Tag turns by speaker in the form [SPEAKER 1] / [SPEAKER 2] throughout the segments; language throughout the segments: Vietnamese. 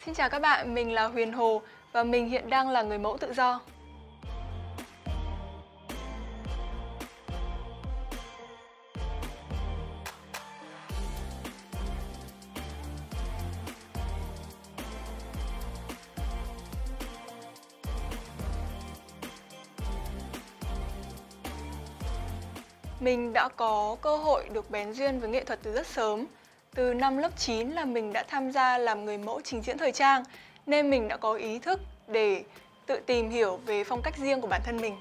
[SPEAKER 1] Xin chào các bạn, mình là Huyền Hồ và mình hiện đang là người mẫu tự do. Mình đã có cơ hội được bén duyên với nghệ thuật từ rất sớm. Từ năm lớp 9 là mình đã tham gia làm người mẫu trình diễn thời trang, nên mình đã có ý thức để tự tìm hiểu về phong cách riêng của bản thân mình.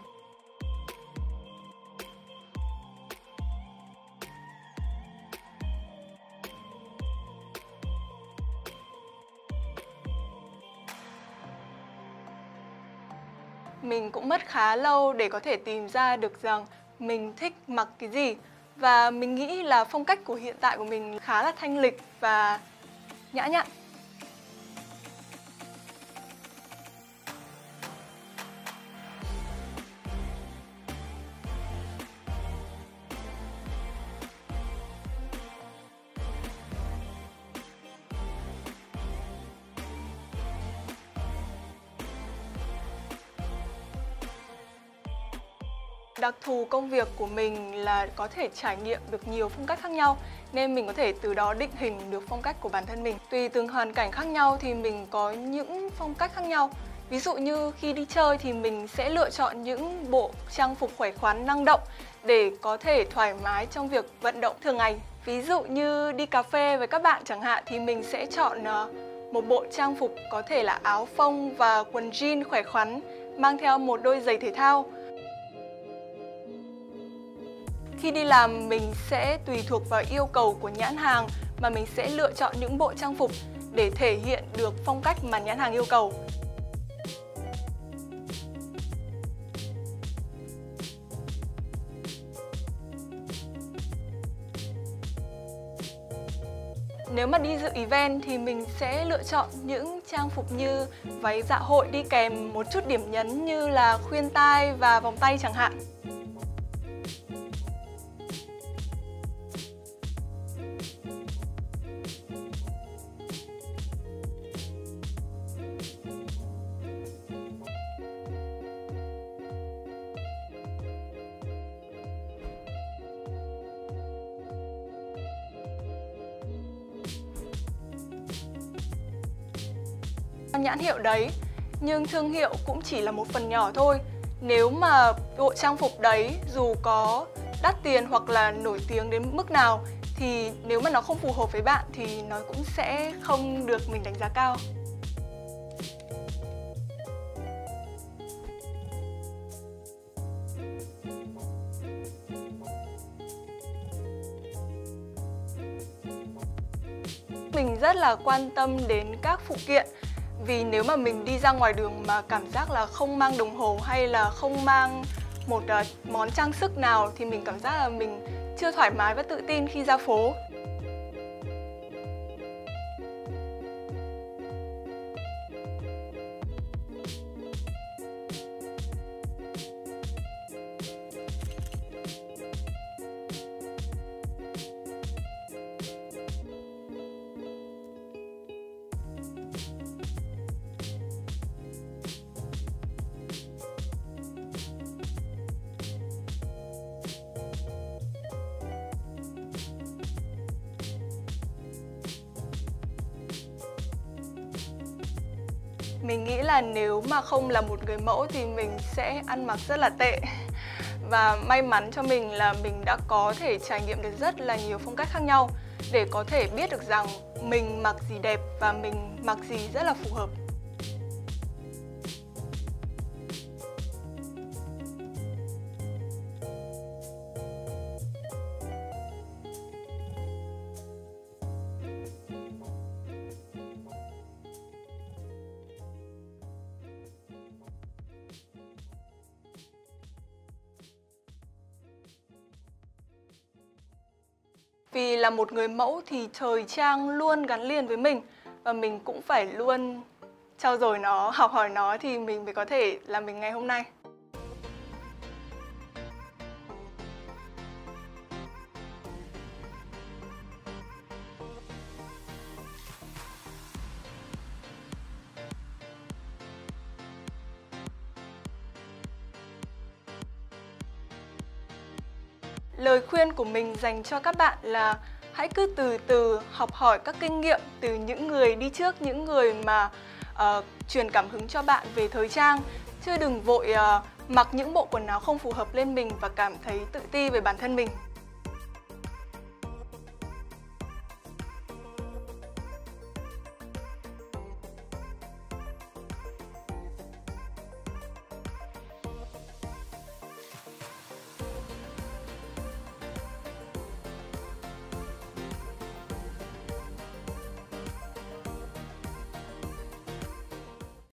[SPEAKER 1] Mình cũng mất khá lâu để có thể tìm ra được rằng mình thích mặc cái gì. Và mình nghĩ là phong cách của hiện tại của mình khá là thanh lịch và nhã nhặn. Đặc thù công việc của mình là có thể trải nghiệm được nhiều phong cách khác nhau, nên mình có thể từ đó định hình được phong cách của bản thân mình. Tùy từng hoàn cảnh khác nhau thì mình có những phong cách khác nhau. Ví dụ như khi đi chơi thì mình sẽ lựa chọn những bộ trang phục khỏe khoắn, năng động để có thể thoải mái trong việc vận động thường ngày. Ví dụ như đi cà phê với các bạn chẳng hạn thì mình sẽ chọn một bộ trang phục có thể là áo phông và quần jean khỏe khoắn, mang theo một đôi giày thể thao. Khi đi làm mình sẽ tùy thuộc vào yêu cầu của nhãn hàng mà mình sẽ lựa chọn những bộ trang phục để thể hiện được phong cách mà nhãn hàng yêu cầu. Nếu mà đi dự event thì mình sẽ lựa chọn những trang phục như váy dạ hội đi kèm một chút điểm nhấn như là khuyên tai và vòng tay chẳng hạn. Nhãn hiệu đấy, nhưng thương hiệu cũng chỉ là một phần nhỏ thôi. Nếu mà bộ trang phục đấy dù có đắt tiền hoặc là nổi tiếng đến mức nào thì nếu mà nó không phù hợp với bạn thì nó cũng sẽ không được mình đánh giá cao. Mình rất là quan tâm đến các phụ kiện. Vì nếu mà mình đi ra ngoài đường mà cảm giác là không mang đồng hồ hay là không mang một món trang sức nào thì mình cảm giác là mình chưa thoải mái và tự tin khi ra phố. Mình nghĩ là nếu mà không là một người mẫu thì mình sẽ ăn mặc rất là tệ. Và may mắn cho mình là mình đã có thể trải nghiệm được rất là nhiều phong cách khác nhau để có thể biết được rằng mình mặc gì đẹp và mình mặc gì rất là phù hợp. Vì là một người mẫu thì thời trang luôn gắn liền với mình và mình cũng phải luôn trau dồi nó, học hỏi nó thì mình mới có thể là mình ngày hôm nay. Lời khuyên của mình dành cho các bạn là hãy cứ từ từ học hỏi các kinh nghiệm từ những người đi trước, những người mà truyền cảm hứng cho bạn về thời trang. Chứ đừng vội mặc những bộ quần áo không phù hợp lên mình và cảm thấy tự ti về bản thân mình.